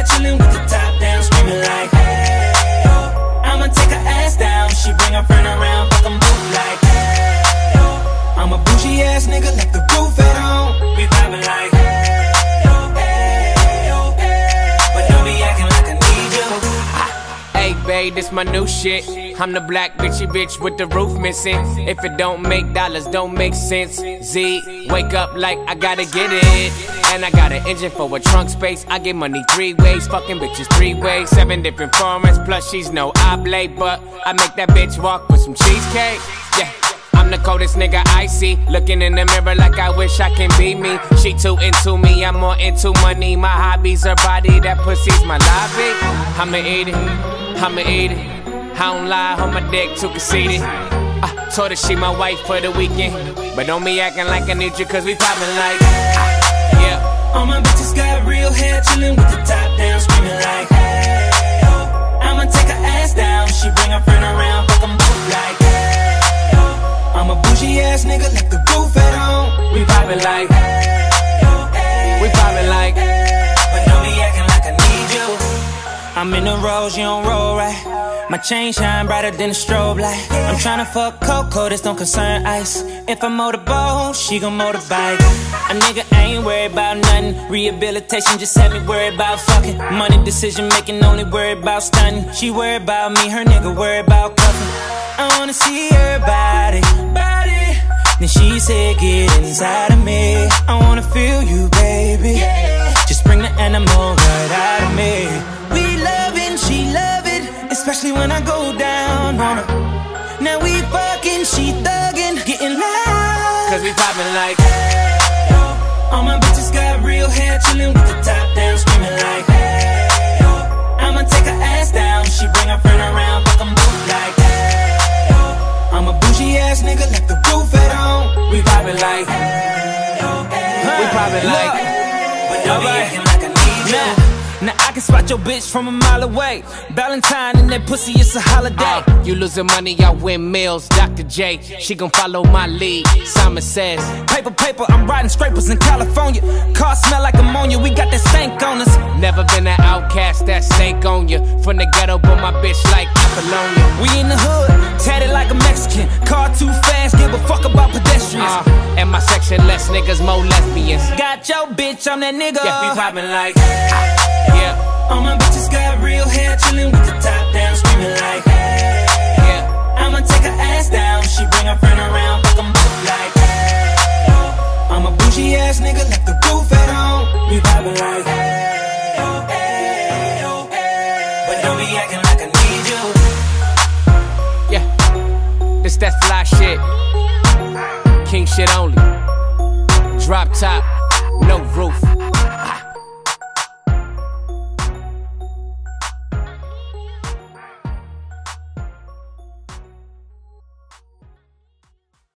chillin' with the top down, screaming like, hey, oh. I'ma take her ass down, she bring her friend around, fuck 'em both like, hey, oh. I'm a bougie ass nigga, left the roof at home. We vibing like, hey, oh, hey, oh, hey. But don't be acting like I need you. Hey babe, this my new shit. I'm the black bitchy bitch with the roof missing. If it don't make dollars, don't make sense. Z, wake up like I gotta get it. And I got an engine for a trunk space. I get money 3 ways, fucking bitches 3 ways. 7 different formats, plus she's no oblate. But I make that bitch walk with some cheesecake. Yeah, I'm the coldest nigga I see. Looking in the mirror like I wish I can be me. She too into me, I'm more into money. My hobby's her body, that pussy's my lobby. I'ma eat it, I'ma eat it. I don't lie, on my dick too conceited. I told her she my wife for the weekend. But don't be acting like I need you, cause we poppin' like, yeah. All my bitches got real hair, chillin' with the top down, screaming like, hey, oh. I'ma take her ass down, she bring her friend around, fuck 'em both like, hey, oh. I'm a bougie ass nigga, left the roof at home. We poppin' like, hey, oh, hey, we poppin' like, but don't be acting like I need you. I'm in the rose, you don't roll right. My chain shine brighter than a strobe light. I'm tryna fuck Coco, this don't concern ice. If I motorboat, she gon' motorbike. A nigga ain't worried about nothing. Rehabilitation just had me worried about fucking. Money decision making, only worried about stunning. She worried about me, her nigga worried about cuffing. I wanna see her body. Then she said, get inside of me. I wanna feel you, baby. Just bring the animal right out of me. We loving, she love it, especially when I go down on her. Now we fucking, she thuggin', getting loud. cause we poppin' like, hey, oh. All my bitches got real hair, chillin' with the top down, screaming like, hey, oh. I'ma take her ass down, she bring her friend around, fuck 'em both like, hey, oh. I'm a bougie ass nigga, left the roof at home. we poppin' like, hey, oh, hey, we poppin' like, but don't be acting like I need you. Now I can spot your bitch from a mile away. Valentine and that pussy, it's a holiday. You losing money, I win meals. Dr. J, she gon' follow my lead. Simon says, Paper, paper, I'm riding scrapers in California. Car smell like ammonia, we got that stank on us. never been an outcast, that stank on you. From the ghetto, but my bitch like Apollonia. We in the hood, tatted like a Mexican. Car too fast, give a fuck about pedestrians. And my section, less niggas, more lesbians. Got your bitch, I'm that nigga. Yeah, we poppin' like, yeah. All my bitches got real hair, chillin' with the top down, screaming like, hey, yeah. I'ma take her ass down, she bring her friend around, fuck 'em both like, hey, oh. I'm a bougie ass nigga, left the roof at home. We vibing like, hey, oh, hey, oh, hey. But don't be acting like I need you. Yeah, this that fly shit. King shit only. Drop top, no roof.